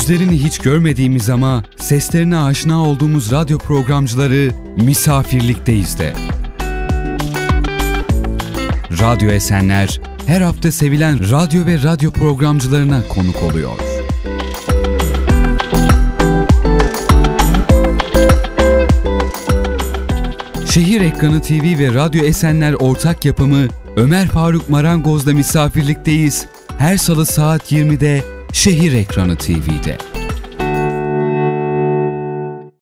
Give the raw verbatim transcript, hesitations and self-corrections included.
yüzlerini hiç görmediğimiz ama seslerine aşina olduğumuz radyo programcıları misafirlikteyiz'de. Radyo Esenler her hafta sevilen radyo ve radyo programcılarına konuk oluyor. Şehir Ekranı T V ve Radyo Esenler ortak yapımı Ömer Faruk Marangoz'da misafirlikteyiz. Her salı saat yirmide Şehir Ekranı T V'de.